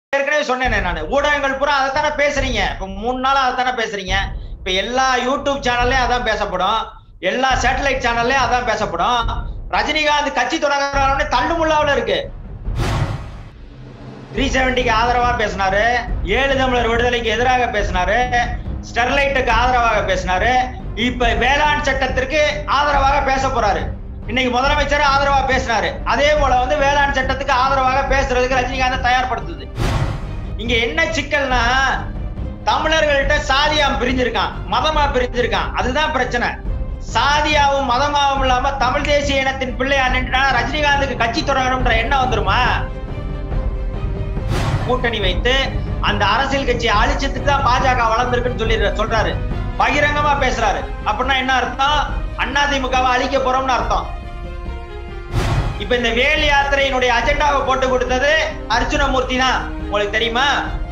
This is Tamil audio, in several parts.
ஏற்கனவே சொன்னேனே நானு, ஊடகங்கள் பூரா அதைத்தானே பேசுறீங்க. இப்ப 3 நாளா அதைத்தானே பேசுறீங்க. இப்ப எல்லா யூடியூப் சேனல்லயும் அதான் பேசப்படும், எல்லா சேட்டலைட் சேனல்லயும் அதான் பேசப்படும். ரஜினிகாந்த் கட்சி தொடங்குறாருன்னு தள்ளுமுள்ளாவுல இருக்கு. 370க்கு ஆதரவா பேசினாரு, 7 தமிழர் விடுதலைக்கு எதிராக பேசினாரு, ஸ்டெர்லைட்டுக்கு ஆதரவாக பேசினாரு, இப்ப வேளாண் சட்டத்திற்கு ஆதரவாக பேச போறாரு. இன்னைக்கு முதலமைச்சர் ஆதரவா பேசினாரு. அதே போல வேளாண் சட்டத்துக்கு ஆதரவாக பேசுறதுக்கு ரஜினிகாந்த் தயார்படுத்துது. இங்க என்ன சிக்கல்னா, தமிழர்கள்ட்ட சாதியா பிரிஞ்சிருக்கான், மதமா பிரிஞ்சிருக்கான். அதுதான் பிரச்சனை. சாதியாவும் மதமாவும் இல்லாம தமிழ் தேசிய இனத்தின் பிள்ளையா நின்றுனா ரஜினிகாந்துக்கு கட்சி தொடங்கணும்ன்ற எண்ணம் வந்துருமா? கூட்டணி வைத்து அந்த அரசியல் கட்சியை அழிச்சதுக்கு தான் பாஜக வளர்ந்திருக்குன்னு சொல்றாரு, பகிரங்கமா பேசுறாரு. அப்படின்னா என்ன அர்த்தம்? அதிமுகவை அழிக்க போறோம்னு அர்த்தம். இப்ப இந்த வேல் யாத்திரையினுடைய அஜெண்டாவை போட்டு கொடுத்தது அர்ஜுனமூர்த்தி தான். உங்களுக்கு தெரியுமா?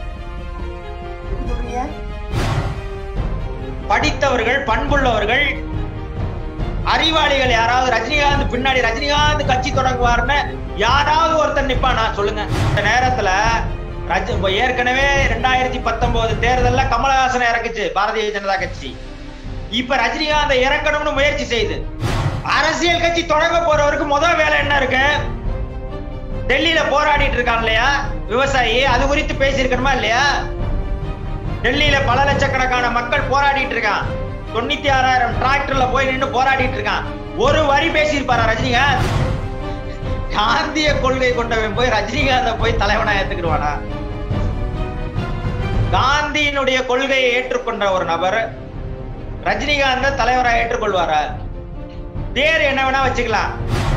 படித்தவர்கள், பண்புள்ளவர்கள், அறிவாளிகள் யாராவது ரஜினிகாந்த் பின்னாடி ரஜினிகாந்த் கட்சி தொடங்குவார்னு யாராவது ஒருத்தர் நிப்பானா சொல்லுங்க. இந்த நேரத்துல ஏற்கனவே 2019 தேர்தல்ல கமலஹாசனை இறக்குச்சு பாரதிய ஜனதா கட்சி. இப்ப ரஜினிகாந்த் இறக்கணும்னு முயற்சி செய்து அரசியல் கட்சி தொடங்க போறவருக்கு முதல் வேலை என்ன இருக்கு? டெல்லியில போராடிட்டு இருக்கான் இல்லையா விவசாயி, அது குறித்து பேசியிருக்கணுமா இல்லையா? டெல்லியில பல லட்சக்கணக்கான மக்கள் போராடிட்டு இருக்கான், 96,000 டிராக்டர்ல போய் நின்று போராடிட்டு இருக்கான். ஒரு வரி பேசியிருப்பாரா ரஜினிகாந்த்? காந்திய கொள்கை கொண்டவன் போய் ரஜினிகாந்த போய் தலைவனா ஏத்துக்கிடுவானா? காந்தியினுடைய கொள்கையை ஏற்றுக்கொண்ட ஒரு நபர் ரஜினிகாந்த தலைவரா ஏற்றுக்கொள்வாரா? பேர் என்ன வேணா வச்சுக்கலாம்.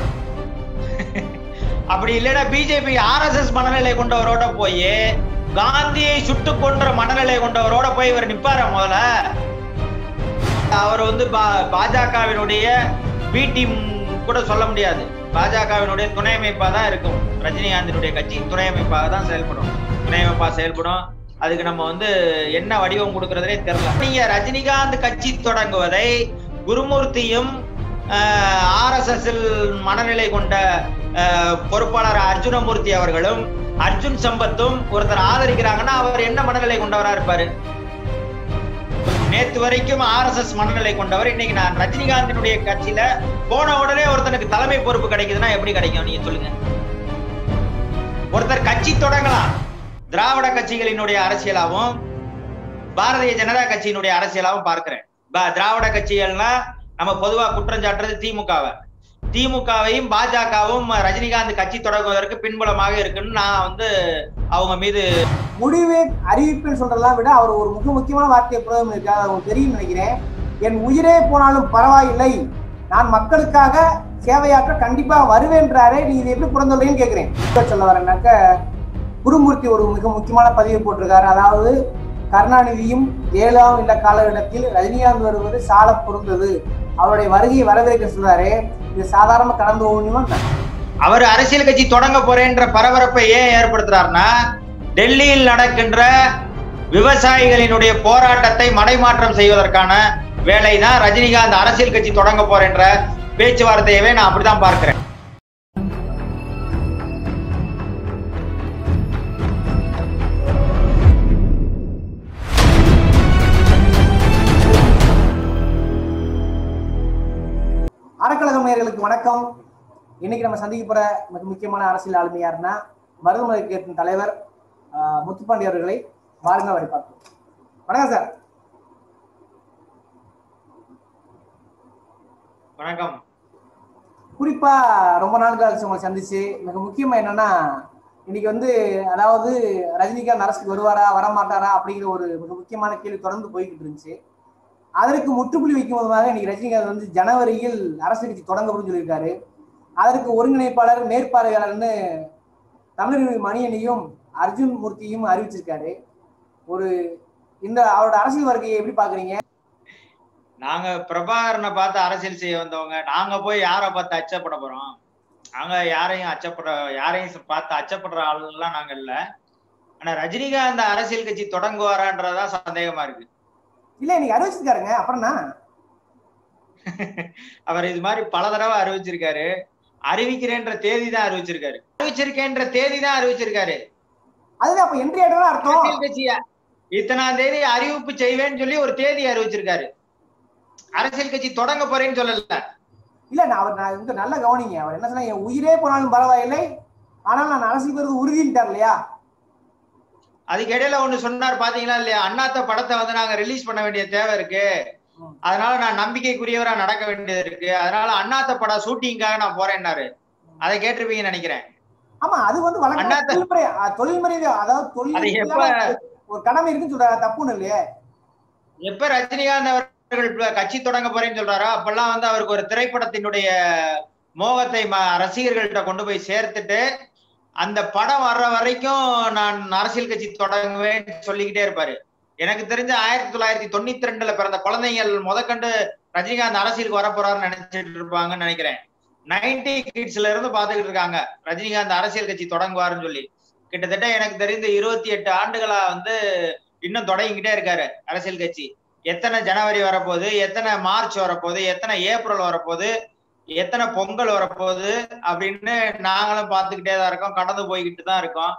அப்படி இல்லைன்னா பிஜேபி RSS மனநிலை கொண்டவரோட போய் காந்தியை சுட்டு கொன்ற மனநிலை கொண்டவரோட போய் இவர் நிப்பார? முதல்ல அவர் பாஜகவினுடைய பி டீம் கூட சொல்ல முடியாது, பாஜகவினுடைய துணை அமைப்பா தான் இருக்கும். ரஜினிகாந்தினுடைய கட்சி துணை அமைப்பாக தான் செயல்படும், துணை அமைப்பா செயல்படும். அதுக்கு நம்ம என்ன வடிவம் கொடுக்கறதே தெரியல. நீங்க ரஜினிகாந்த் கட்சி தொடங்குவதை குருமூர்த்தியும் RSS மனநிலை கொண்ட பொறுப்பாளர் அர்ஜுனமூர்த்தி அவர்களும் அர்ஜுன் சம்பத்தும் ஒருத்தர் ஆதரிக்கிறாங்கன்னா அவர் என்ன மனநிலை கொண்டவரா இருப்பாரு? நேத்து வரைக்கும் RSS மனநிலை கொண்டவர், இன்னைக்கு நான் ரஜினிகாந்தினுடைய கட்சியில போன உடனே ஒருத்தனுக்கு தலைமை பொறுப்பு கிடைக்குதுன்னா எப்படி கிடைக்கும்? நீங்க சொல்லுங்க. ஒருத்தர் கட்சி தொடங்கலாம், திராவிட கட்சிகளினுடைய அரசியலாவும் பாரதிய ஜனதா கட்சியினுடைய அரசியலாவும் பார்க்கிறேன். திராவிட கட்சிகள்னா நம்ம பொதுவா குற்றம் சாட்டுறது திமுகவையும் பாஜகவும் ரஜினிகாந்த் கட்சி தொடங்குவதற்கு பின்புலமாக இருக்குன்னு நான் அவங்க மீது முடிவே அறிவிப்புன்னு சொல்றதெல்லாம் விட அவர் ஒரு முக்கியமான வார்த்தையை பிரயோகம் இருக்காது, அவங்களுக்கு தெரியும் நினைக்கிறேன். என் உயிரே போனாலும் பரவாயில்லை, நான் மக்களுக்காக சேவையாற்ற கண்டிப்பா வருவேன்றாரே, நீங்க இதை எப்படி புறந்தொல்றீங்கன்னு கேட்கிறேன். சொல்ல வரேன்னாக்க, குருமூர்த்தி ஒரு மிக முக்கியமான பதிவு போட்டிருக்காரு. அதாவது கருணாநிதியும் ஜெயலலிதாவும் இல்ல காலகட்டத்தில் ரஜினிகாந்த் வருவது சால பொருந்தது, அவருடைய வருகையை வரவேற்க சொல்றாரு. இது சாதாரண கடந்த ஒண்ணுமா? அவர் அரசியல் கட்சி தொடங்க போறேன்ற பரபரப்பை ஏன் ஏற்படுத்துறாருன்னா, டெல்லியில் நடக்கின்ற விவசாயிகளினுடைய போராட்டத்தை மடைமாற்றம் செய்வதற்கான வேலைதான் ரஜினிகாந்த் அரசியல் கட்சி தொடங்க போறேன்ற பேச்சுவார்த்தையவே நான் அப்படித்தான் பார்க்கிறேன். அறக்கழகம் நேயர்களுக்கு வணக்கம். இன்னைக்கு நம்ம சந்திக்க போற மிக முக்கியமான அரசியல் ஆளுமை யாருன்னா, மருதுமலை இயக்கத்தின் தலைவர் முத்துப்பாண்டி அவர்களை வாருங்க வரை பார்ப்போம். வணக்கம் சார். வணக்கம். குறிப்பா ரொம்ப நாட்கள் உங்களை சந்திச்சு மிக முக்கியமா என்னன்னா, இன்னைக்கு அதாவது ரஜினிகாந்த் அரசுக்கு வருவாரா வரமாட்டாரா அப்படிங்கிற ஒரு மிக முக்கியமான கேள்வி தொடர்ந்து போய்கிட்டு இருந்துச்சு. அதற்கு முற்றுப்புள்ளி வைக்கும் போதுமாக இன்னைக்கு ரஜினிகாந்த் ஜனவரியில் அரசு கட்சி தொடங்கப்படும் சொல்லியிருக்காரு. அதற்கு ஒருங்கிணைப்பாளர் மேற்பார்வையாளர்னு தமிழர் மணியனையும் அர்ஜுன் மூர்த்தியும் அறிவிச்சிருக்காரு. இந்த அவரோட அரசியல் வருகையை எப்படி பாக்குறீங்க? நாங்க பிரபாகரனை பார்த்து அரசியல் செய்ய வந்தவங்க, நாங்க போய் யாரை பார்த்து அச்சப்பட போறோம்? நாங்க யாரையும் பார்த்து அச்சப்படுற ஆளுலாம் நாங்க இல்ல. ஆனா ரஜினிகாந்த் அரசியல் கட்சி தொடங்குவாரான்றதான் சந்தேகமா இருக்கு. இல்ல நீங்க அறிவிச்சிருக்காருங்க, அப்புறம்னா அவர் இது மாதிரி பல தடவை அறிவிச்சிருக்காரு. அறிவிக்கிறேன்ற தேதி தான் அறிவிச்சிருக்காரு. அதுதான் அப்ப என்ட்ரி ஆயிட்டா அர்த்தம். அரசியல் கட்சியா இத்தனாம் தேதி அறிவிப்பு செய்வேன்னு சொல்லி ஒரு தேதி அறிவிச்சிருக்காரு. அரசியல் கட்சி தொடங்க போறேன்னு சொல்லல. இல்ல நான் வந்து நல்ல கவனிங்க. அவர் என்ன சொன்னா, என் உயிரே போனாலும் பரவாயில்லை, ஆனால் நான் அரசியல் வருது உறுதிட்டார் இல்லையா? அதுக்கு இடையில ஒண்ணு சொன்னார் பாத்தீங்களா இல்லையா? அண்ணாத்த படத்தை வந்து நாங்க ரிலீஸ் பண்ண வேண்டிய தேவை இருக்கு, அதனால நான் நம்பிக்கைக்குரியவரா நடக்க வேண்டியது இருக்கு, அதனால அண்ணாத்த படம் ஷூட்டிங்காக நான் போறேன்னாரு. அதை கேட்டிருப்பீங்கன்னு நினைக்கிறேன். ஆமா, அது வந்து தொழில்முறை, அதாவது தொழில் ஒரு கடமை இருக்குன்னு சொல்றாரு, தப்புன்னு இல்லையே. எப்ப ரஜினிகாந்த் அவர்கள் கட்சி தொடங்க போறேன்னு சொல்றாரோ அப்பெல்லாம் வந்து அவருக்கு ஒரு திரைப்படத்தினுடைய மோகத்தை ரசிகர்கள்ட்ட கொண்டு போய் சேர்த்துட்டு அந்த படம் வர்ற வரைக்கும் நான் அரசியல் கட்சி தொடங்குவேன்னு சொல்லிக்கிட்டே இருப்பாரு. எனக்கு தெரிஞ்ச 1992ல பிறந்த குழந்தைகள் முதற்கண்டு ரஜினிகாந்த் அரசியலுக்கு வரப்போறாருன்னு நினைச்சிட்டு இருப்பாங்கன்னு நினைக்கிறேன். 90 கிட்ஸ்ல இருந்து பாத்துக்கிட்டு இருக்காங்க ரஜினிகாந்த் அரசியல் கட்சி தொடங்குவாருன்னு சொல்லி. கிட்டத்தட்ட எனக்கு தெரிந்த 28 ஆண்டுகளா வந்து இன்னும் தொடங்கிக்கிட்டே இருக்காரு அரசியல் கட்சி. எத்தனை ஜனவரி வரப்போகுது, எத்தனை மார்ச் வரப்போகுது, எத்தனை ஏப்ரல் வரப்போகுது, எத்தனை பொங்கல் வரப்போகுது அப்படின்னு நாங்களும் பார்த்துக்கிட்டே தான் இருக்கோம், கடந்து போய்கிட்டு தான் இருக்கோம்.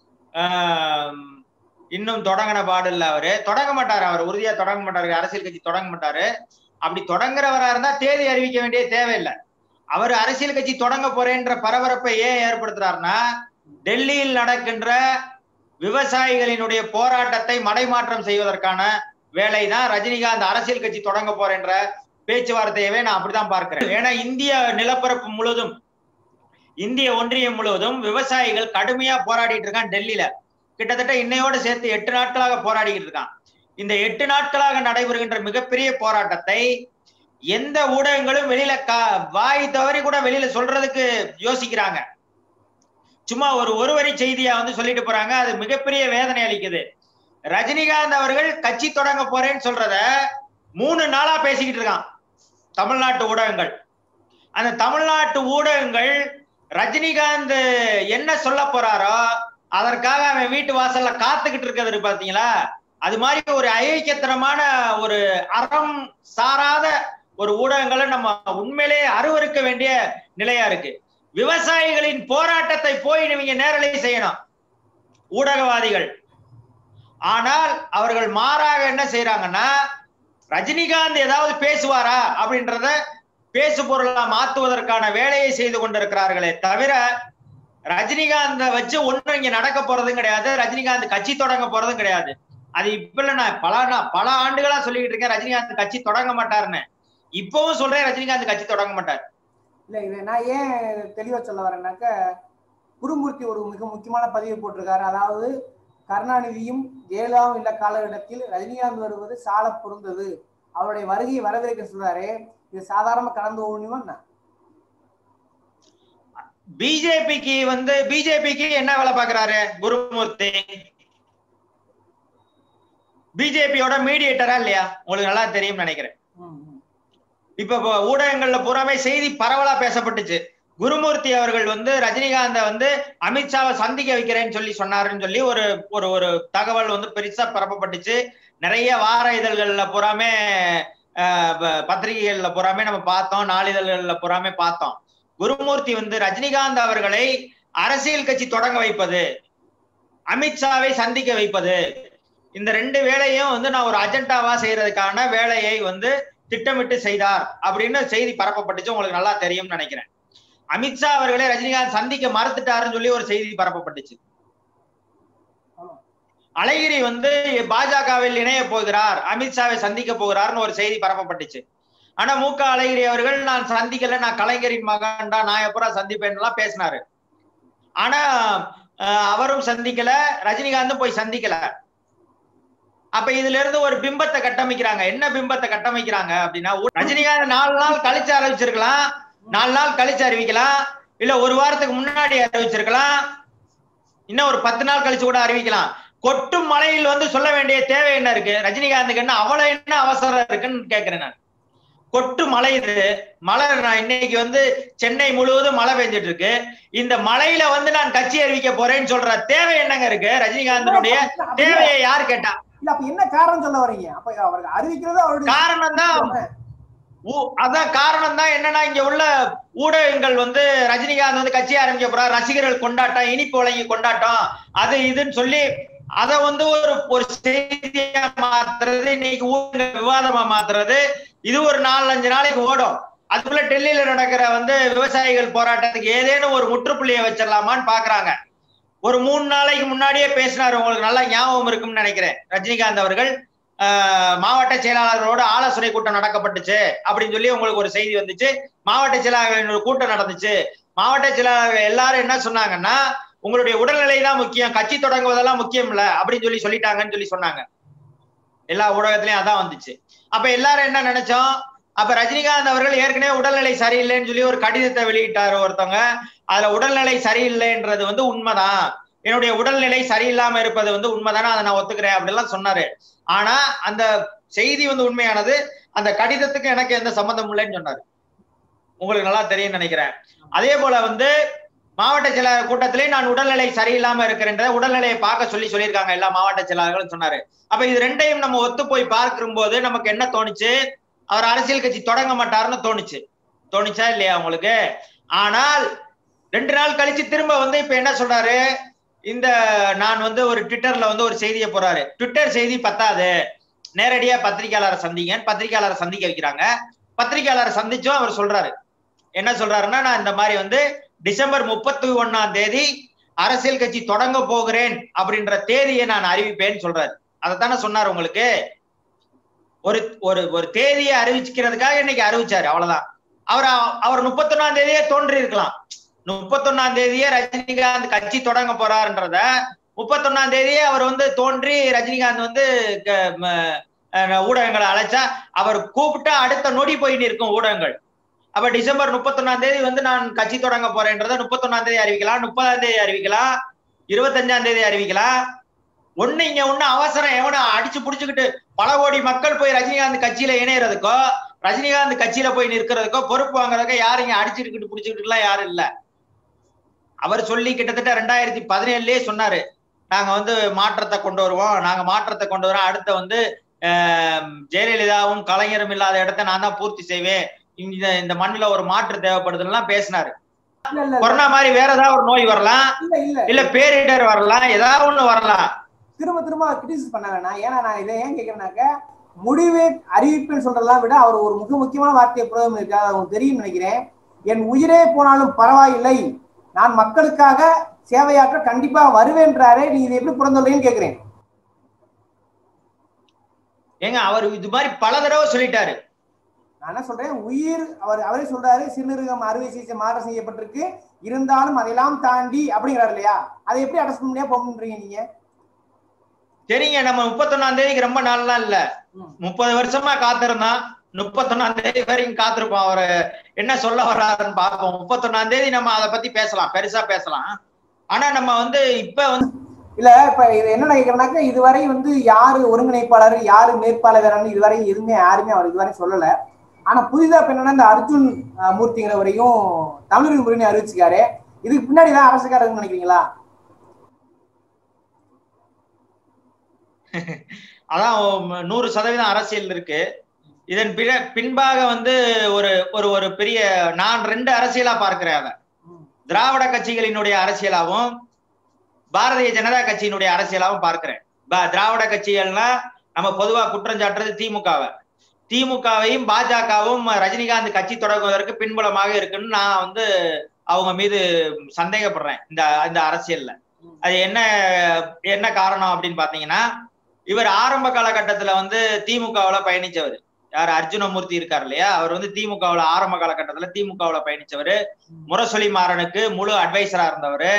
இன்னும் தொடங்கின பாடு இல்லை. அவரு தொடங்க மாட்டாரு, அவர் உறுதியா தொடங்க மாட்டாரு, அரசியல் கட்சி தொடங்க மாட்டாரு. அப்படி தொடங்குறவரா இருந்தா தேதி அறிவிக்க வேண்டிய தேவையில்லை. அவர் அரசியல் கட்சி தொடங்க போறேன்ற பரபரப்பை ஏன் ஏற்படுத்துறாருன்னா, டெல்லியில் நடக்கின்ற விவசாயிகளினுடைய போராட்டத்தை மடைமாற்றம் செய்வதற்கான வேலைதான் ரஜினிகாந்த் அரசியல் கட்சி தொடங்க போறேன்ற பேச்சுவார்த்தையவே நான் அப்படிதான் பார்க்கிறேன். ஏன்னா இந்திய நிலப்பரப்பு முழுவதும், இந்திய ஒன்றியம் முழுவதும் விவசாயிகள் கடுமையா போராடிட்டு இருக்கான். டெல்லியில கிட்டத்தட்ட இன்னையோடு சேர்த்து 8 நாட்களாக போராடிக்கிட்டு இருக்கான். இந்த 8 நாட்களாக நடைபெறுகின்ற மிகப்பெரிய போராட்டத்தை எந்த ஊடகங்களும் வெளியில வாய் தவறி கூட வெளியில சொல்றதுக்கு யோசிக்கிறாங்க. சும்மா ஒரு வரி செய்தியா வந்து சொல்லிட்டு போறாங்க. அது மிகப்பெரிய வேதனை அளிக்குது. ரஜினிகாந்த் அவர்கள் கட்சி தொடங்க போறேன்னு சொல்றத 3 நாளா பேசிக்கிட்டு இருக்கான் தமிழ்நாட்டு ஊடகங்கள். அந்த தமிழ்நாட்டு ஊடகங்கள் ரஜினிகாந்த் என்ன சொல்ல போறாரோ அதற்காக அவன் வீட்டு வாசல்ல காத்துக்கிட்டு இருக்கிறது பாத்தீங்களா? அது மாதிரி ஒரு ஐக்கியத்தனமான ஒரு அறம் சாராத ஒரு ஊடகங்களை நம்ம உண்மையிலே அருவருக்க வேண்டிய நிலையா இருக்கு. விவசாயிகளின் போராட்டத்தை போய் நீங்க நேரலை செய்யணும் ஊடகவாதிகள். ஆனால் அவர்கள் மாறாக என்ன செய்யறாங்கன்னா, ரஜினிகாந்த் ஏதாவது பேசுவாரா அப்படின்றத பேசு பொருளா மாத்துவதற்கான வேலையை செய்து கொண்டிருக்கிறார்களே தவிர ரஜினிகாந்த வச்சு ஒண்ணும் இங்க நடக்க போறதும் கிடையாது, ரஜினிகாந்த் கட்சி தொடங்க போறதும் கிடையாது. அது இப்ப இல்ல, நான் பல ஆண்டுகளா சொல்லிக்கிட்டு இருக்கேன் ரஜினிகாந்த் கட்சி தொடங்க மாட்டாருன்னு. இப்பவும் சொல்றேன் ரஜினிகாந்த் கட்சி தொடங்க மாட்டார். இல்ல, இதை நான் ஏன் தெளிவா சொல்ல வரேன்னாக்க, குருமூர்த்தி ஒரு மிக முக்கியமான பதிவு போட்டிருக்காரு. அதாவது கருணாநிதியும் ஜெயலலிதாவும் இல்ல காலகட்டத்தில் ரஜினிகாந்த் வருவது சால பொருந்தது, அவருடைய வருகையை வரவேற்க சொல்றாரு. இது சாதாரண கடந்து போகணுமா? பிஜேபிக்கு என்ன வேலை பாக்குறாரு குருமூர்த்தி? பிஜேபியோட மீடியேட்டரா இல்லையா? உங்களுக்கு நல்லா தெரியும் நினைக்கிறேன். இப்ப ஊடகங்கள்ல பூராமே செய்தி பரவலா பேசப்பட்டுச்சு. குருமூர்த்தி அவர்கள் வந்து ரஜினிகாந்த வந்து அமித்ஷாவை சந்திக்க வைக்கிறேன்னு சொல்லி சொன்னாருன்னு சொல்லி ஒரு தகவல் வந்து பெருசா பரப்பப்பட்டுச்சு. நிறைய வார இதழ்கள்ல பூராமே பத்திரிகைகள்ல பூராமே நம்ம பார்த்தோம், நாளிதழ்கள்ல பூராமே பார்த்தோம். குருமூர்த்தி வந்து ரஜினிகாந்த் அவர்களை அரசியல் கட்சி தொடங்க வைப்பது, அமித்ஷாவை சந்திக்க வைப்பது, இந்த 2 வேலையும் வந்து நான் ஒரு அஜெண்டாவா செய்யறதுக்கான வேலையை வந்து திட்டமிட்டு செய்தார் அப்படின்னு செய்தி பரப்பப்பட்டுச்சு. உங்களுக்கு நல்லா தெரியும்னு நினைக்கிறேன். அமித்ஷா அவர்களை ரஜினிகாந்த் சந்திக்க மறுத்துட்டாருன்னு சொல்லி ஒரு செய்தி பரப்பப்பட்டுச்சு. அழகிரி வந்து பாஜகவில் இணைய போகிறார், அமித்ஷாவை சந்திக்க போகிறார்னு ஒரு செய்தி பரப்பப்பட்டுச்சு. ஆனா மூக்க அழகிரி அவர்கள் நான் சந்திக்கல, நான் கலைஞரின் மகன்டா, நான் எப்பறம் சந்திப்பேன் எல்லாம் பேசினாரு. ஆனா அவரும் சந்திக்கல, ரஜினிகாந்தும் போய் சந்திக்கல. அப்ப இதுல இருந்து ஒரு பிம்பத்தை கட்டமைக்கிறாங்க. என்ன பிம்பத்தை கட்டமைக்கிறாங்க அப்படின்னா, ரஜினிகாந்த் 4 நாள் கழிச்சு அறிவிச்சிருக்கலாம், 4 நாள் கழிச்சு அறிவிக்கலாம், இல்ல ஒரு வாரத்துக்கு முன்னாடி அறிவிச்சிருக்கலாம், இன்னும் ஒரு 10 நாள் கழிச்சு கூட அறிவிக்கலாம். கொட்டும் மழையில் வந்து சொல்ல வேண்டிய தேவை என்ன இருக்கு? ரஜினிகாந்துக்கு என்ன அவ்வளவு என்ன அவசரம் இருக்குன்னு கேட்கிறேன் நான். கொட்டு மழை, இது மழை. நான் இன்னைக்கு வந்து சென்னை முழுவதும் மழை பெஞ்சிட்டு இருக்கு. இந்த மழையில வந்து நான் கட்சி அறிவிக்க போறேன்னு சொல்ற தேவை என்னங்க இருக்கு? ரஜினிகாந்தனுடைய தேவையை யார் கேட்டா? இல்ல, அப்ப என்ன காரணம் சொல்ல வரீங்க? அப்ப அவருக்கு அறிவிக்கிறது அவருடைய காரணம் தான். அதான் காரணம் தான் என்னன்னா, இங்க உள்ள ஊடகங்கள் வந்து ரஜினிகாந்த் வந்து கட்சி ஆரம்பிக்க போறார், ரசிகர்கள் கொண்டாட்டம், இனிப்பு வழங்கி கொண்டாட்டம், அது இதுன்னு சொல்லி அதை வந்து ஒரு செய்தியா மாத்துறது, இன்னைக்கு ஊடக விவாதமா மாத்துறது, இது ஒரு 4-5 நாளைக்கு ஓடும். அதுக்குள்ள டெல்லியில நடக்கிற வந்து விவசாயிகள் போராட்டத்துக்கு ஏதேனும் ஒரு முற்றுப்புள்ளியை வச்சிடலாமான்னு பாக்குறாங்க. ஒரு 3 நாளைக்கு முன்னாடியே பேசினாரு, உங்களுக்கு நல்லா ஞாபகம் இருக்கும்னு நினைக்கிறேன். ரஜினிகாந்த் அவர்கள் மாவட்ட செயலாளர்களோட ஆலோசனை கூட்டம் நடக்கப்பட்டுச்சு அப்படின்னு சொல்லி உங்களுக்கு ஒரு செய்தி வந்துச்சு. மாவட்ட செயலாளர்களின் கூட்டம் நடந்துச்சு. மாவட்ட செயலாளர்கள் எல்லாரும் என்ன சொன்னாங்கன்னா, உங்களுடைய உடல்நிலை தான் முக்கியம், கட்சி தொடங்குவதெல்லாம் முக்கியம் இல்ல அப்படின்னு சொல்லிட்டாங்கன்னு சொல்லி சொன்னாங்க. எல்லா ஊடகத்திலயும் அதான் வந்துச்சு. அப்ப எல்லாரும் என்ன நினைச்சோம், அப்ப ரஜினிகாந்த் அவர்கள் ஏற்கனவே உடல்நிலை சரியில்லைன்னு சொல்லி ஒரு கடிதத்தை வெளியிட்டாரு ஒருத்தவங்க. அதுல உடல்நிலை சரியில்லைன்றது வந்து உண்மைதான், என்னுடைய உடல்நிலை சரியில்லாம இருப்பது வந்து உண்மைதானே, அதை நான் ஒத்துக்கிறேன் அப்படிலாம் சொன்னாரு. ஆனா அந்த செய்தி வந்து உண்மையானது, அந்த கடிதத்துக்கு எனக்கு எந்த சம்பந்தம் இல்லைன்னு சொன்னாரு. உங்களுக்கு நல்லா தெரியும் நினைக்கிறேன். அதே போல வந்து மாவட்ட செயலாளர் கூட்டத்திலே நான் உடல்நிலை சரியில்லாம இருக்கிறேன், உடல்நிலையை பார்க்க சொல்லியிருக்காங்க எல்லா மாவட்ட செயலாளர்களும் சொன்னாரு. அப்ப இது ரெண்டையும் நம்ம ஒத்து போய் பார்க்கும் போது நமக்கு என்ன தோணுச்சு, அவர் அரசியல் கட்சி தொடங்க மாட்டாருன்னு தோணுச்சா இல்லையா உங்களுக்கு? ஆனால் 2 நாள் கழிச்சு திரும்ப வந்து இப்ப என்ன சொல்றாரு, இந்த நான் வந்து ஒரு ட்விட்டர்ல வந்து ஒரு செய்தியை போறாரு. ட்விட்டர் செய்தி பத்தாது, நேரடியா பத்திரிகையாளரை சந்திக்க வைக்கிறாங்க. பத்திரிகையாளரை சந்திச்சும் அவர் சொல்றாரு, என்ன சொல்றாருன்னா, நான் இந்த மாதிரி வந்து டிசம்பர் 31ஆம் தேதி அரசியல் கட்சி தொடங்க போகிறேன் அப்படின்ற தேதியை நான் அறிவிப்பேன்னு சொல்றாரு. அதைத்தானே சொன்னார் உங்களுக்கு. ஒரு தேதியை அறிவிக்கிறதுக்காக இன்னைக்கு அறிவிச்சாரு, அவ்வளவுதான். அவர் 31ஆம் தேதியே தோன்றி இருக்கலாம். 31ஆம் தேதியே ரஜினிகாந்த் கட்சி தொடங்க போறாருன்றத 31ஆம் தேதியே அவர் வந்து தோன்றி ரஜினிகாந்த் வந்து ஊடகங்களை அழைச்சா, அவர் கூப்பிட்டா அடுத்த நொடி போய் நிற்கும் ஊடகங்கள். அப்ப டிசம்பர் 31ஆம் தேதி வந்து நான் கட்சி தொடங்க போறேன்றத 31ஆம் தேதி அறிவிக்கலாம், 30ஆம் தேதி அறிவிக்கலாம், 25ஆம் தேதி அறிவிக்கலாம். இங்க ஒண்ணு அவசரம் எவனை அடிச்சு புடிச்சுக்கிட்டு பல கோடி மக்கள் போய் ரஜினிகாந்த் கட்சியில இணையறதுக்கோ, ரஜினிகாந்த் கட்சியில போய் நிற்கிறதுக்கோ, பொறுப்பு வாங்குறதுக்கோ யாரும் இங்க அடிச்சுக்கிட்டு புடிச்சுக்கிட்டு எல்லாம் யாரும் இல்ல. அவர் சொல்லி கிட்டத்தட்ட 2017லயே சொன்னாரு, நாங்க வந்து மாற்றத்தை கொண்டு வருவோம், அடுத்த வந்து ஜெயலலிதாவும் கலைஞரும் இல்லாத இடத்த நான் தான் பூர்த்தி செய்வேன், இந்த மண்ணுல ஒரு மாற்று தேவைப்படுதுன்னு பேசினாரு. கொரோனா மாதிரி வேற ஏதாவது ஒரு நோய் வரலாம், இல்ல பேரிடர் வரலாம், ஏதாவது ஒண்ணு வரலாம். திரும்ப கிரிட்டிசைஸ் பண்ண வேணாம். ஏன்னா நான் இதை ஏன் கேட்கிறேன்னாக்க, முடிவு அறிவிப்புன்னு சொல்றதெல்லாம் விட அவர் ஒரு முக்கியமான வார்த்தையை பிரயோகம் இருக்கா, உங்களுக்கு தெரியும் நினைக்கிறேன். என் உயிரே போனாலும் பரவாயில்லை, நான் மக்களுக்காக சேவையாற்ற கண்டிப்பா வருவேன்றாரே, நீ இதை எப்படி புறந்தொல்லைன்னு கேட்கிறேன். ஏங்க அவர் இது மாதிரி பல தடவை சொல்லிட்டாரு. நான் என்ன சொல்றேன், உயிர் அவரே சொல்றாரு, சிறுநீரகம் அறுவை சிகிச்சை மாற்றம் செய்யப்பட்டிருக்கு, இருந்தாலும் அதையெல்லாம் தாண்டி அப்படிங்கிறாரு இல்லையா? அதை எப்படி அரெஸ்ட் பண்ண முடியாது போகணுன்றீங்க நீங்க? சரிங்க, நம்ம 31ஆம் தேதிக்கு ரொம்ப நாள்லாம் இல்ல, 30 வருஷமா காத்திருந்தான். 31ஆம் தேதி வரைக்கும் காத்திருப்போம். அவரு என்ன சொல்ல வர்றாருன்னு பார்ப்போம். 31ஆம் தேதி நம்ம அதை பத்தி பேசலாம், பெருசா பேசலாம். ஆனா நம்ம வந்து இப்ப வந்து இல்ல, இப்ப இது என்ன நினைக்கிறேன்னாக்க, இதுவரை வந்து யாரு ஒருங்கிணைப்பாளர் யாரு மேற்பாளர் இதுவரை யாருமே அவர் இதுவரை சொல்லல. ஆனா புதிதா என்னன்னா, இந்த அர்ஜுன் மூர்த்திங்கிறவரையும் தமிழக முறையை அறிவிச்சுக்காரு. இதுக்கு பின்னாடிதான் அரசுக்காரங்க நினைக்கிறீங்களா? அதான் 100% அரசியல் இருக்கு. இதன் பின்பாக வந்து ஒரு பெரிய, நான் 2 அரசியலா பார்க்கிறேன். அதை திராவிட கட்சிகளினுடைய அரசியலாவும் பாரதிய ஜனதா கட்சியினுடைய அரசியலாவும் பார்க்கிறேன். திராவிட கட்சிகள்னா நம்ம பொதுவா குற்றம் சாட்டுறது திமுகவையும் பாஜகவும் ரஜினிகாந்த் கட்சி தொடங்குவதற்கு பின்புலமாக இருக்குன்னு நான் வந்து அவங்க மீது சந்தேகப்படுறேன். இந்த அரசியல்ல அது என்ன காரணம் அப்படின்னு பாத்தீங்கன்னா, இவர் ஆரம்ப காலகட்டத்துல வந்து திமுகவுல பயணிச்சவர். யார்? அர்ஜுனமூர்த்தி இருக்காரு இல்லையா, அவர் வந்து திமுகவுல ஆரம்ப காலகட்டத்துல திமுகவுல பயணிச்சவரு, முரசொலி மாறனுக்கு முழு அட்வைசரா இருந்தவரு.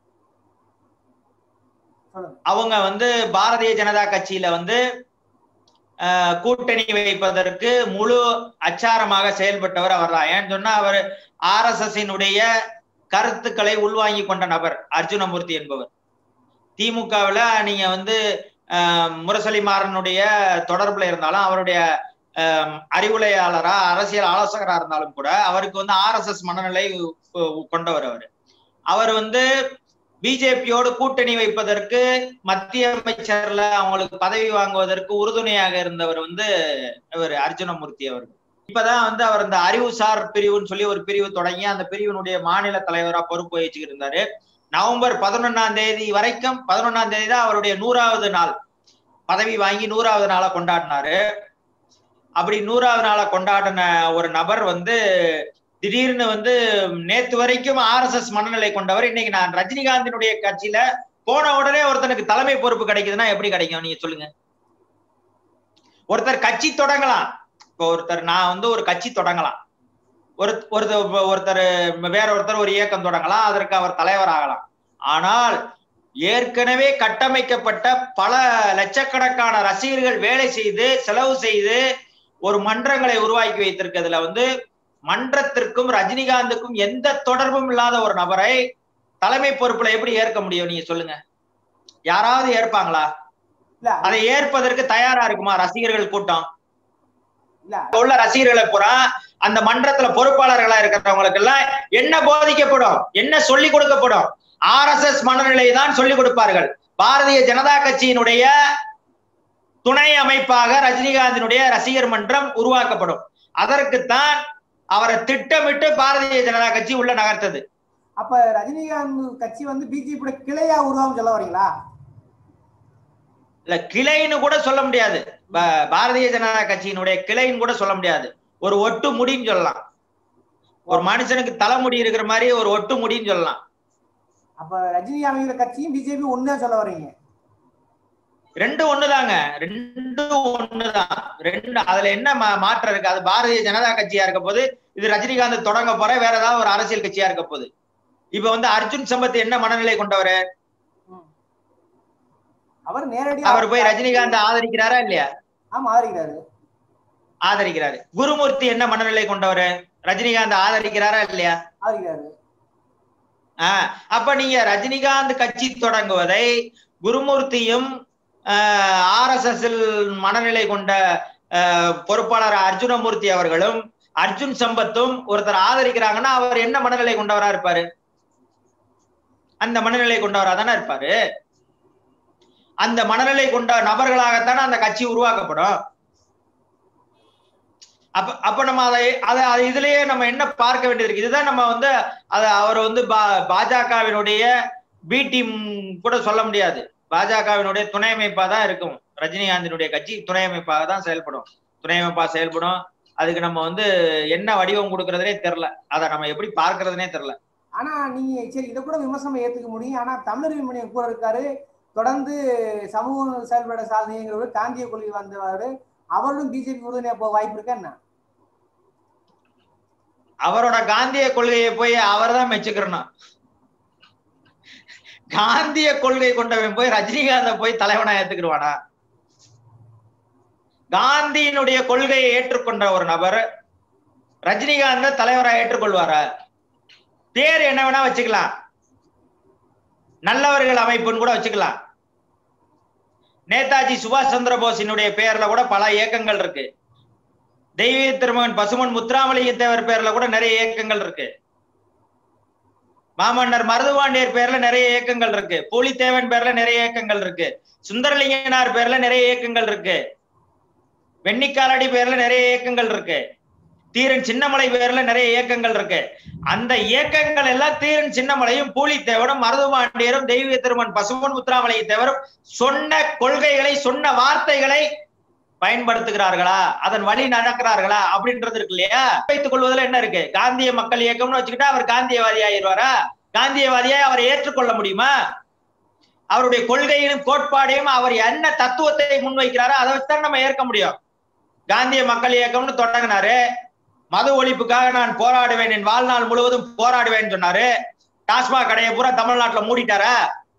அவங்க வந்து பாரதிய ஜனதா கட்சியில வந்து கூட்டணி வைப்பதற்கு முழு அச்சாரமாக செயல்பட்டவர் அவர் தான். ஏன்னு சொன்னா, அவர் RSS கருத்துக்களை உள்வாங்கி கொண்ட நபர் அர்ஜுனமூர்த்தி என்பவர். திமுகவுல நீங்க வந்து முரசொலி மாறனுடைய தொடர்புல இருந்தாலும், அவருடைய அறிவுரையாளரா அரசியல் ஆலோசகரா இருந்தாலும் கூட அவருக்கு வந்து RSS மனநிலை கொண்டவர். அவர் வந்து பிஜேபியோடு கூட்டணி வைப்பதற்கு, மத்திய அமைச்சர்ல அவங்களுக்கு பதவி வாங்குவதற்கு உறுதுணையாக இருந்தவர் வந்து இவர் அர்ஜுனமூர்த்தி அவர்கள். இப்பதான் வந்து அவர் இந்த அறிவுசார் பிரிவுன்னு சொல்லி ஒரு பிரிவு தொடங்கி அந்த பிரிவினுடைய மாநில தலைவரா பொறுப்பு வகிச்சுக்கிட்டு இருந்தாரு. நவம்பர் 11 வரைக்கும் 11 தான் அவருடைய 100வது நாள் பதவி வாங்கி 100வது நாளை கொண்டாடினாரு. அப்படி 100வது நாளை கொண்டாடின ஒரு நபர் வந்து திடீர்னு வந்து நேத்து வரைக்கும் RSS மனநிலை கொண்டவர் இன்னைக்கு நான் ரஜினிகாந்தினுடைய கட்சியில போன உடனே ஒருத்தனுக்கு தலைமை பொறுப்பு கிடைக்குதுன்னா எப்படி கிடைக்கும் நீங்க சொல்லுங்க. ஒருத்தர் கட்சி தொடங்கலாம். இப்போ ஒருத்தர் நான் வந்து ஒரு கட்சி தொடங்கலாம், ஒருத்தர் வேற ஒருத்தர் ஒரு இயக்கம் தொடங்கலாம், அதற்கு அவர் தலைவர் ஆகலாம். ஆனால் ஏற்கனவே கட்டமைக்கப்பட்ட பல லட்சக்கணக்கான ரசிகர்கள் வேலை செய்து செலவு செய்து ஒரு மன்றங்களை உருவாக்கி வைத்திருக்கிறதுல வந்து மன்றத்திற்கும் ரஜினிகாந்துக்கும் எந்த தொடர்பும் இல்லாத ஒரு நபரை தலைமை பொறுப்புல எப்படி ஏற்க முடியும் நீங்க சொல்லுங்க. யாராவது ஏற்பாங்களா? அதை ஏற்பதற்கு தயாரா இருக்குமா ரசிகர்கள் கூட்டம்? உள்ள ரசிகர்களை பூரா அந்த மன்றத்துல பொறுப்பாளர்களா இருக்கிறவங்களுக்கு எல்லாம் என்ன போதிக்கப்படும், என்ன சொல்லிக் கொடுக்கப்படும்? RSS மனநிலை தான் சொல்லிக் கொடுப்பார்கள். பாரதிய ஜனதா கட்சியினுடைய துணை அமைப்பாக ரஜினிகாந்தினுடைய ரசிகர் மன்றம் உருவாக்கப்படும். அதற்குத்தான் அவரை திட்டமிட்டு பாரதிய ஜனதா கட்சி உள்ள நகர்த்தது. அப்ப ரஜினிகாந்த் கட்சி வந்து பிஜேபி கிளையா உருவாகும் சொல்ல வரீங்களா? இல்ல, கிளைன்னு கூட சொல்ல முடியாது. பாரதிய ஜனதா கட்சியினுடைய கிளைன்னு கூட சொல்ல முடியாது. ஒரு ஒட்டு முடின்னு சொல்லலாம். ஒரு மனுஷனுக்கு தலைமுடி இருக்கிற மாதிரி ஒரு ஒட்டு முடின்னு சொல்லலாம். அப்ப ரஜினி அமைகிற கட்சியும் பிஜேபி ஒண்ணு சொல்ல வரீங்க? ரெண்டும் ஒண்ணுதாங்க, ரெண்டும் ஒண்ணுதான். அதுல என்ன மாற்றம் இருக்கு? அது பாரதிய ஜனதா கட்சியா இருக்க போது, இது ரஜினிகாந்த் தொடங்க போற வேற ஏதாவது ஒரு அரசியல் கட்சியா இருக்க போகுது. இப்ப வந்து அர்ஜுன் சம்பத் என்ன மனநிலை கொண்டவரு? அவர் போய் ரஜினிகாந்த் ஆதரிக்கிறாரா இல்லையா? ஆமா, ஆதரிக்கிறாரு. குருமூர்த்தி என்ன மனநிலை கொண்டவரு? ரஜினிகாந்த் ஆதரிக்கிறாரா இல்லையா? அப்ப நீங்க ரஜினிகாந்த் கட்சி தொடங்குவதை குருமூர்த்தியும் RSS மனநிலை கொண்ட பொறுப்பாளர் அர்ஜுனமூர்த்தி அவர்களும் அர்ஜுன் சம்பத்தும் ஒருத்தர் ஆதரிக்கிறாங்கன்னா அவர் என்ன மனநிலை கொண்டவரா இருப்பாரு? அந்த மனநிலை கொண்டவரா தானே இருப்பாரு. அந்த மனநிலை கொண்ட நபர்களாகத்தானே அந்த கட்சி உருவாக்கப்படும். அப்ப நம்ம அதை இதுலயே நம்ம என்ன பார்க்க வேண்டியது இருக்கு? இதுதான் நம்ம வந்து அவர் வந்து பாஜகவினுடைய பி டீம் கூட சொல்ல முடியாது. பாஜகவினுடைய துணை அமைப்பா தான் இருக்கும். ரஜினிகாந்தினுடைய கட்சி துணை அமைப்பாக தான் செயல்படும். துணை அமைப்பா செயல்படும். அதுக்கு நம்ம வந்து என்ன வடிவம் கொடுக்கறதுனே தெரியல. அதை நம்ம எப்படி பார்க்கறதுனே தெரியல. ஆனா நீங்க சரி இதை கூட விமர்சனம் ஏத்துக்க முடியும். ஆனா தமிழர் மணியன் கூட இருக்காரு, தொடர்ந்து சமூக செயல்பட சாதனைங்கிறவர், காந்திய கொள்கை வந்தவர், அவரும் பிஜேபி உறுதுணையா போக வாய்ப்பு இருக்கா என்ன? அவரோட காந்திய கொள்கையை போய் அவர் தான் மெச்சுக்கிறணும். காந்திய கொள்கை கொண்டவன் போய் ரஜினிகாந்த போய் தலைவனா ஏத்துக்கிடுவானா? காந்தியினுடைய கொள்கையை ஏற்றுக்கொண்ட ஒரு நபர் ரஜினிகாந்த தலைவரா ஏற்றுக்கொள்வாரா? பேர் என்ன வேணா வச்சுக்கலாம், நல்லவர்கள் அமைப்புன்னு கூட வச்சுக்கலாம். நேதாஜி சுபாஷ் சந்திர போஸினுடைய பெயர்ல கூட பல இயக்கங்கள் இருக்கு. தெய்வீக திருமகன் பசுமன் முத்துராமலிங்க தேவர் பேர்ல கூட நிறைய இயக்கங்கள் இருக்கு. மாமன்னர் மருதுபாண்டியர் பேர்ல நிறைய இயக்கங்கள் இருக்கு. பூலித்தேவன் பேர்ல நிறைய இயக்கங்கள் இருக்கு. சுந்தரலிங்கனார் பேர்ல நிறைய இயக்கங்கள் இருக்கு. வெண்ணிக்காலடி பேர்ல நிறைய இயக்கங்கள் இருக்கு. தீரன் சின்னமலை பேர்ல நிறைய இயக்கங்கள் இருக்கு. அந்த இயக்கங்கள் எல்லாம் தீரன் சின்னமலையும் பூலித்தேவனும் மருதுபாண்டியரும் தெய்வீக திருமன் பசுமன் முத்துராமலிங்க தேவரும் சொன்ன கொள்கைகளை சொன்ன வார்த்தைகளை பயன்படுத்துகிறார்களா, அதன் வழி நடக்கிறார்களா அப்படின்றது இருக்கு இல்லையா? வைத்துக் கொள்வதில் என்ன இருக்கு? காந்திய மக்கள் இயக்கம்னு வச்சுக்கிட்டா அவர் காந்தியவாதி ஆயிடுவாரா? காந்தியவாதியா அவரை ஏற்றுக்கொள்ள முடியுமா? அவருடைய கொள்கையும் கோட்பாடையும் அவர் என்ன தத்துவத்தை முன்வைக்கிறாரோ அதை வச்சுதான் நம்ம ஏற்க முடியும். காந்திய மக்கள் இயக்கம்னு தொடங்கினாரு. மது ஒழிப்புக்காக நான் போராடுவேன், என் வாழ்நாள் முழுவதும் போராடுவேன்னு சொன்னாரு. டாஸ்மாக் கடையை பூரா தமிழ்நாட்டுல மூடிட்டாரா?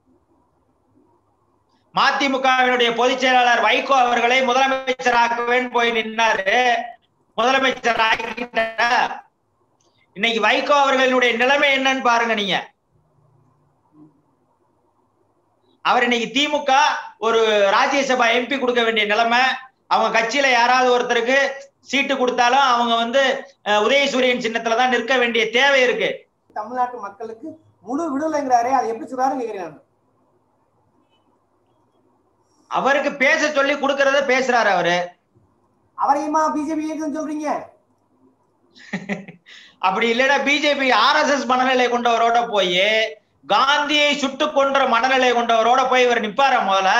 மதிமுகவினுடைய பொதுச் செயலாளர் வைகோ அவர்களை முதலமைச்சராக்குவேன் போய் நின்னாரு. முதலமைச்சர் ஆக்கிட்டாரா? இன்னைக்கு வைகோ அவர்களுடைய நிலைமை என்னன்னு பாருங்க நீங்க. அவர் இன்னைக்கு திமுக ஒரு ராஜ்யசபா MP கொடுக்க வேண்டிய நிலைமை. அவங்க கட்சியில யாராவது ஒருத்தருக்கு சீட்டு கொடுத்தாலும் அவங்க வந்து உதயசூரியன் சின்னத்துலதான் நிற்க வேண்டிய தேவை இருக்கு. தமிழ்நாட்டு மக்களுக்கு முழு விடுதலைங்கிறாரே, அதை எப்படி சொல்றாருன்னு கேக்குறேன். அவருக்கு பேச சொல்லி கொடுக்கறத பேசுறாரு. அவரையுமா பிஜேபி இயக்கம் சொல்றீங்க? அப்படி இல்லைன்னா பிஜேபி RSS மனநிலை கொண்டவரோட போய் காந்தியை சுட்டு கொன்ற மனநிலை கொண்டவரோட போய் இவர் நிப்பார முதல்ல.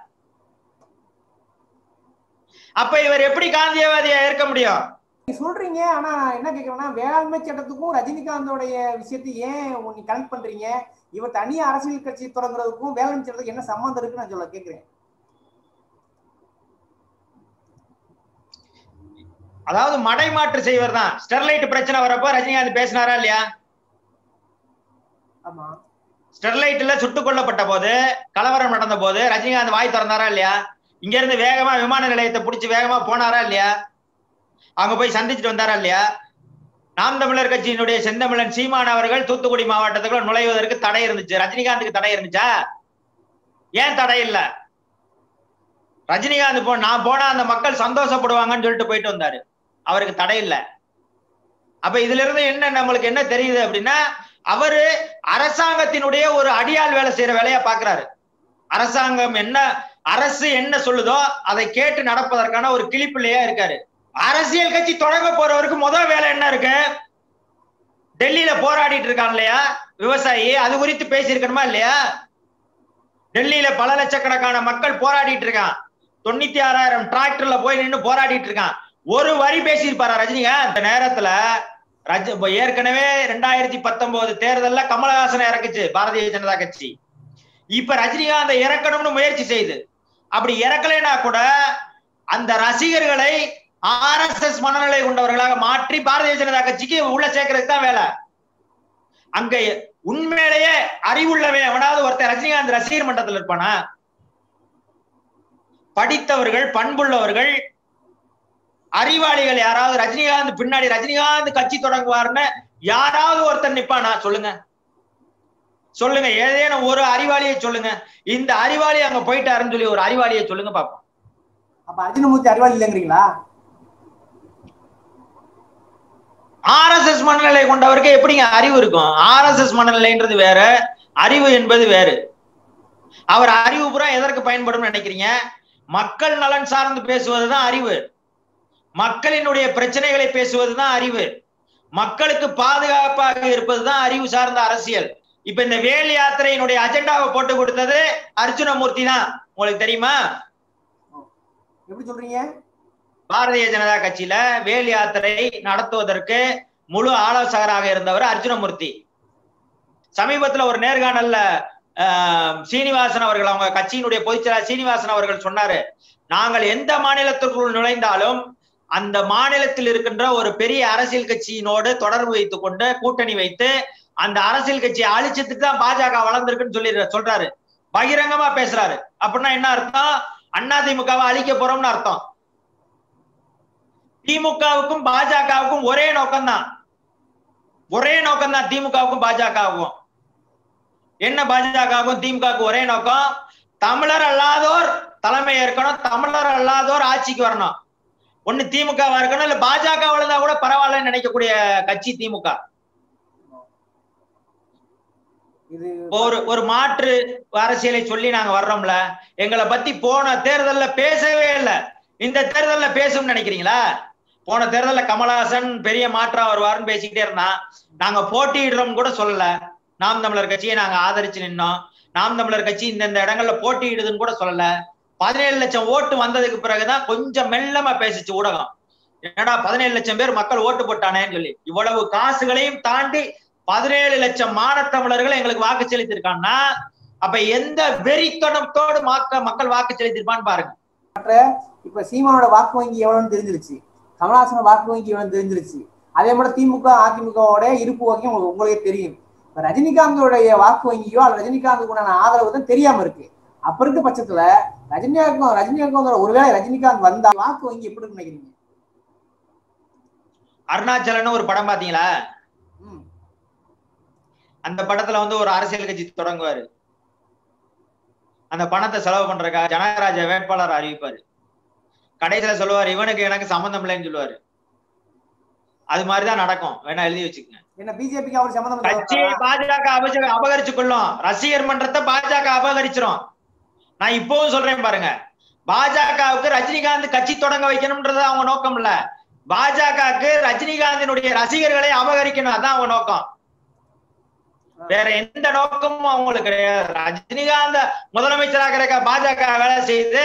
அப்ப இவர் எப்படி காந்தியவாதியா இருக்க முடியும்? சொல்றீங்க. ஆனா என்ன கேக்குறேன்னா, வேளாண்மை சட்டத்துக்கும் ரஜினிகாந்தோடைய விஷயத்தை ஏன் நீ கனெக்ட் பண்றீங்க? இவர் தனியா அரசியல் கட்சி தொடங்குறதுக்கும் வேளாண்மை சட்டத்துக்கு என்ன சம்பந்தம் இருக்குன்னு நான் சொல்ல கேக்குறேன். அதாவது மடைமாற்று செய்வர் தான். ஸ்டெர்லைட் பிரச்சனை வரப்போ ரஜினிகாந்த் பேசினாரா இல்லையா? ஆமா. ஸ்டெர்லைட்ல சுட்டுக் கொல்லப்பட்ட போது, கலவரம் நடந்த போது ரஜினிகாந்த் வாய் திறந்தாரா இல்லையா? இங்க இருந்து வேகமா விமான நிலையத்தை பிடிச்சி வேகமா போனாரா இல்லையா? அங்க போய் சந்திச்சுட்டு வந்தாரா இல்லையா? நாம் தமிழர் கட்சியினுடைய செந்தமிழன் சீமான் அவர்கள் தூத்துக்குடி மாவட்டத்துக்குள்ள நுழைவதற்கு தடை இருந்துச்சு. ரஜினிகாந்துக்கு தடை இருந்துச்சா? ஏன் தடை இல்ல? ரஜினிகாந்த் நான் போனா அந்த மக்கள் சந்தோஷப்படுவாங்கன்னு சொல்லிட்டு போயிட்டு வந்தாரு. அவருக்கு தடை இல்லை. அப்ப இதுல இருந்து என்ன நம்மளுக்கு என்ன தெரியுது அப்படின்னா, அவரு அரசாங்கத்தினுடைய ஒரு அடியாள் வேலை செய்யற வேலையா பாக்குறாரு. அரசாங்கம் என்ன, அரசு என்ன சொல்லுதோ அதை கேட்டு நடப்பதற்கான ஒரு கிளிப்பிள்ளையா இருக்காரு. அரசியல் கட்சி தொடங்க போறவருக்கு முதல் வேலை என்ன இருக்கு? டெல்லியில போராடிட்டு இருக்கான் இல்லையா விவசாயி, அது குறித்து பேசியிருக்கணுமா இல்லையா? டெல்லியில பல லட்சக்கணக்கான மக்கள் போராடிட்டு இருக்கான். 96,000 டிராக்டர்ல போய் நின்று போராடிட்டு இருக்கான். ஒரு வரி பேசியிருப்பாரா ரஜினிகாந்த்? அந்த நேரத்துல ஏற்கனவே 2019 தேர்தல்ல கமலஹாசனை இறக்குச்சு பாரதிய ஜனதா கட்சி. இப்ப ரஜினிகாந்தை இறக்கணும்னு முயற்சி செய்து, அப்படி இறக்கலைன்னா கூட அந்த ரசிகர்களை RSS மனநிலை கொண்டவர்களாக மாற்றி பாரதிய ஜனதா கட்சிக்கு உள்ள சேர்க்கறதுக்கு தான் வேலை. அங்க உண்மையிலேயே அறிவுள்ளவன் எவனாவது ஒருத்தர் ரஜினிகாந்த் ரசிகர் மன்றத்தில் இருப்பானா? படித்தவர்கள், பண்புள்ளவர்கள், அறிவாளிகள் யாராவது ரஜினிகாந்த் பின்னாடி ரஜினிகாந்த் கட்சி தொடங்குவார்னு யாராவது ஒருத்தர் நிப்பானா? சொல்லுங்க சொல்லுங்க. ஏதேனும் ஒரு அறிவாளியை சொல்லுங்க. இந்த அறிவாளி அங்க போயிட்டாருன்னு சொல்லி ஒரு அறிவாளியை சொல்லுங்க பாப்போம். அப்ப அர்ஜுனமூர்த்தி அறிவாளி இல்லைங்கிறீங்களா? RSS மனநிலை கொண்டவருக்கு எப்படிங்க அறிவு இருக்கும்? RSS மனநிலைன்றது வேற, அறிவு என்பது வேறு. அவர் அறிவு பூரா எதற்கு பயன்படும் நினைக்கிறீங்க? மக்கள் நலன் சார்ந்து பேசுவதுதான் அறிவு. மக்களினுடைய பிரச்சனைகளை பேசுவதுதான் அறிவு. மக்களுக்கு பாதுகாப்பாக இருப்பதுதான் அறிவு சார்ந்த அரசியல். இப்ப இந்த வேல் யாத்திரையினுடைய அஜெண்டாவை போட்டு கொடுத்தது அர்ஜுனமூர்த்தி தான். உங்களுக்கு தெரியுமா? எப்படி சொல்றீங்க? பாரதிய ஜனதா கட்சியில வேல் யாத்திரை நடத்துவதற்கு முழு ஆலோசகராக இருந்தவர் அர்ஜுனமூர்த்தி. சமீபத்துல ஒரு நேர்காணல்ல சீனிவாசன் அவர்கள், அவங்க கட்சியினுடைய பொதுச்செயலாளர் சீனிவாசன் அவர்கள் சொன்னாரு, நாங்கள் எந்த மாநிலத்திற்குள் நுழைந்தாலும் அந்த மாநிலத்தில் இருக்கின்ற ஒரு பெரிய அரசியல் கட்சியினோடு தொடர்பு வைத்துக் கொண்டு கூட்டணி வைத்து அந்த அரசியல் கட்சியை அழிச்சதுக்கு தான் பாஜக வளர்ந்திருக்குன்னு சொல்றாரு. பகிரங்கமா பேசுறாரு. அப்படின்னா என்ன அர்த்தம்? அதிமுகவை அழிக்க போறோம்னு அர்த்தம். திமுகவுக்கும் பாஜகவுக்கும் ஒரே நோக்கம்தான். திமுகவுக்கும் பாஜகவுக்கும் என்ன? பாஜகவுக்கும் திமுகவுக்கும் ஒரே நோக்கம், தமிழர் அல்லாதோர் தலைமை ஏற்கணும், தமிழர் அல்லாதோர் ஆட்சிக்கு வரணும். ஒண்ணு திமுகவா இருக்கணும், இல்ல பாஜக இருந்தா கூட பரவாயில்லன்னு நினைக்கக்கூடிய கட்சி திமுக. ஒரு மாற்று அரசியலை சொல்லி நாங்க வர்றோம்ல, எங்களை பத்தி போன தேர்தல்ல பேசவே இல்லை, இந்த தேர்தல்ல பேசும் நினைக்கிறீங்களா? போன தேர்தல்ல கமலஹாசன் பெரிய மாற்றா வருவாருன்னு பேசிக்கிட்டே இருந்தான். நாங்க போட்டியிடுறோம் கூட சொல்லல. நாம் தமிழர் கட்சியை நாங்க ஆதரிச்சு நின்னோம். நாம் தமிழர் கட்சி இந்த இடங்கள்ல போட்டியிடுதுன்னு கூட சொல்லல. 17 லட்சம் ஓட்டு வந்ததுக்கு பிறகுதான் கொஞ்சம் மெல்லமா பேசிச்சு ஊடகம். என்னடா 17 லட்சம் பேர் மக்கள் ஓட்டு போட்டானேன்னு சொல்லி. இவ்வளவு காசுகளையும் தாண்டி 17 லட்சம் மானத்தமிழர்கள் எங்களுக்கு வாக்கு செலுத்திருக்காங்கன்னா அப்ப எந்த வெறித்தனத்தோடு மக்கள் வாக்கு செலுத்திருப்பான்னு பாருங்க. இப்ப சீமானோட வாக்கு வங்கி எவ்வளவுன்னு தெரிஞ்சிருச்சு, கமலஹாசனோட வாக்கு வங்கி எவ்வளவு தெரிஞ்சிருச்சு. அதே மாதிரி திமுக அதிமுகவோட இருப்பு வகையும் உங்களுக்கே தெரியும். ரஜினிகாந்தோடைய வாக்கு வங்கியோ அல்லது ரஜினிகாந்துக்குண்டான ஆதரவு தான் தெரியாம இருக்கு. அப்ப இருக்க பட்சத்துல ரஜினிகாந்தோட ஒருவேளை ரஜினிகாந்த் வந்தா வாக்கு வங்கி எப்படி நினைக்கிறீங்க? அருணாச்சலன்னு ஒரு படம் பாத்தீங்களா? அந்த படத்துல ஒரு அரசியல் கட்சி தொடங்குவாரு. அந்த பணத்தை செலவு பண்றதுக்காக ஜனகராஜ வேட்பாளர் அறிவிப்பாரு. கடைசியில சொல்லுவாரு, இவனுக்கு எனக்கு சம்பந்தம் இல்லைன்னு சொல்லுவாரு. அது மாதிரிதான் நடக்கும். வேணா எழுதி வச்சுக்கங்க. என்ன பிஜேபிக்கு அவர் சம்பந்தம்? கட்சியை பாஜக அபகரிச்சு கொள்ளும். ரசிகர் மன்றத்தை பாஜக அபகரிச்சிரும். நான் இப்பவும் சொல்றேன் பாருங்க, பாஜகவுக்கு ரஜினிகாந்த் கட்சி தொடங்க வைக்கணும்ன்றது அவங்க நோக்கம் இல்ல. பாஜகவுக்கு ரஜினிகாந்தினுடைய ரசிகர்களை அபகரிக்கணும், அதான் அவங்க நோக்கம். வேற எந்த நோக்கமும் அவங்களுக்கு கிடையாது. ரஜினிகாந்த் முதலமைச்சராக இருக்க பாஜக வேலை செய்து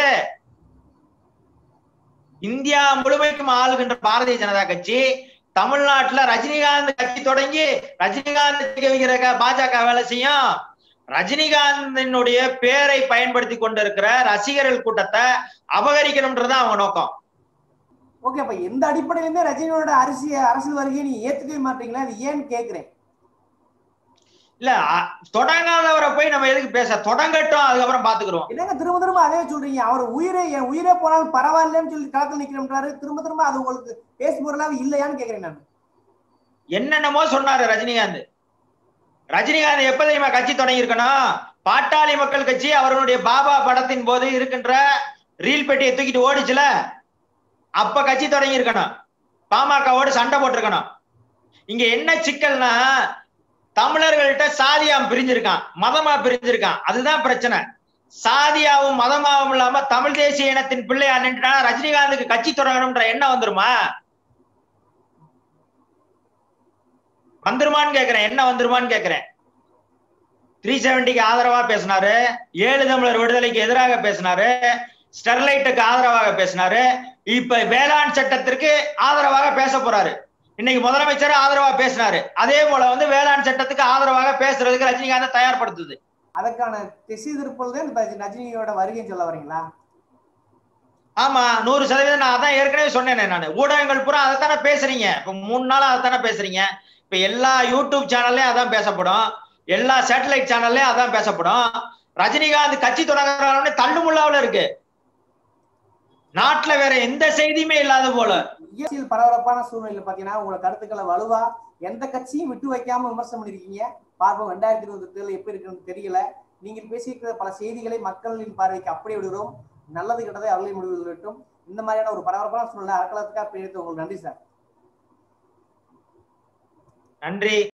இந்தியா முழுமைக்கும் ஆளுகின்ற பாரதிய ஜனதா கட்சி தமிழ்நாட்டுல ரஜினிகாந்த் கட்சி தொடங்கி ரஜினிகாந்த் பாஜக வேலை செய்யும். ரஜினிகாந்தினுடைய பேரை பயன்படுத்தி கொண்டிருக்கிற ரசிகர்கள் கூட்டத்தை அபகரிக்கணும்ன்றது அவங்க நோக்கம். ஓகே, அப்ப எந்த அடிப்படையிலுமே ரஜினியோட அரசியல் வருகையை நீ ஏத்துக்கவே மாட்டீங்களா? அது ஏன்னு கேக்குறேன். இல்ல, தொடங்காதவரை போய் நம்ம எதுக்கு பேச, தொடங்கட்டும், அதுக்கப்புறம் பாத்துக்கிறோம். என்னங்க திரும்ப திரும்ப அதே சொல்றீங்க? அவர் என் உயிரே போனாலும் பரவாயில்லன்னு சொல்லி களத்தில் நிக்கிறோம்ன்றாரு. திரும்ப திரும்ப அது உங்களுக்கு பேச பொருளாவே இல்லையான்னு கேக்குறேன் நான். என்னென்னமோ சொன்னாரு ரஜினிகாந்த். ரஜினிகாந்த் எப்ப தெரியுமா கட்சி தொடங்கி இருக்கணும்? பாட்டாளி மக்கள் கட்சி அவர்களுடைய பாபா படத்தின் போது இருக்கின்ற ரீல் பெட்டியை தூக்கிட்டு ஓடிச்சுல, அப்ப கட்சி தொடங்கி இருக்கணும். பாமகவோடு சண்டை போட்டிருக்கணும். இங்க என்ன சிக்கல்னா, தமிழர்கள்ட்ட சாதியா பிரிஞ்சிருக்கான், மதமா பிரிஞ்சிருக்கான். அதுதான் பிரச்சனை. சாதியாவும் மதமாவும் இல்லாம தமிழ் தேசிய இனத்தின் பிள்ளையா நின்றுனா ரஜினிகாந்துக்கு கட்சி தொடங்கணும்ன்ற எண்ணம் வந்துருமான்னு கேக்குறேன். என்ன வந்துருமான்னு கேக்குறேன். 370க்கு ஆதரவா பேசினாரு, 7 தமிழர் விடுதலைக்கு எதிராக பேசினாரு, ஸ்டெர்லைட்டுக்கு ஆதரவாக பேசினாரு, இப்ப வேளாண் சட்டத்திற்கு ஆதரவாக பேச போறாரு. இன்னைக்கு முதலமைச்சர் ஆதரவா பேசினாரு. அதே போல வேளாண் சட்டத்துக்கு ஆதரவாக பேசுறதுக்கு ரஜினிகாந்த் தயார்படுத்துது. அதற்கான திசை திருப்பல் தான் ரஜினியோட வருகை சொல்ல வரீங்களா? ஆமா, 100% நான் அதான் ஏற்கனவே சொன்னேனே. நான் ஊடகங்கள் பூரா அதைத்தானே பேசுறீங்க. இப்ப 3 நாளா அதைத்தானே பேசுறீங்க. இப்ப எல்லா யூடியூப் சேனல்லையும் அதான் பேசப்படும், எல்லா சேட்டலைட் சேனல்லையும் அதான் பேசப்படும். ரஜினிகாந்த் கட்சி தொடங்குறாருன்னு தள்ளுமுள்ளாவில் இருக்கு. நாட்டுல வேற எந்த செய்தியுமே இல்லாத போல. அரசியல் பரபரப்பான சூழ்நிலையில பாத்தீங்கன்னா உங்களோட கருத்துக்களை வலுவா எந்த கட்சியும் விட்டு வைக்காம விமர்சனம் பண்ணிருக்கீங்க. பார்ப்போம் 2023 எப்படி இருக்குன்னு தெரியல. நீங்கள் பேசியிருக்கிற பல செய்திகளை மக்களின் பார்வைக்கு அப்படியே விடுகிறோம். நல்லது கெட்டதை அவர்களை முடிவு சொல்லட்டும். இந்த மாதிரியான ஒரு பரபரப்பான சூழ்நிலை அறக்கலத்துக்காக பேருக்கு உங்களுக்கு நன்றி சார். நன்றி.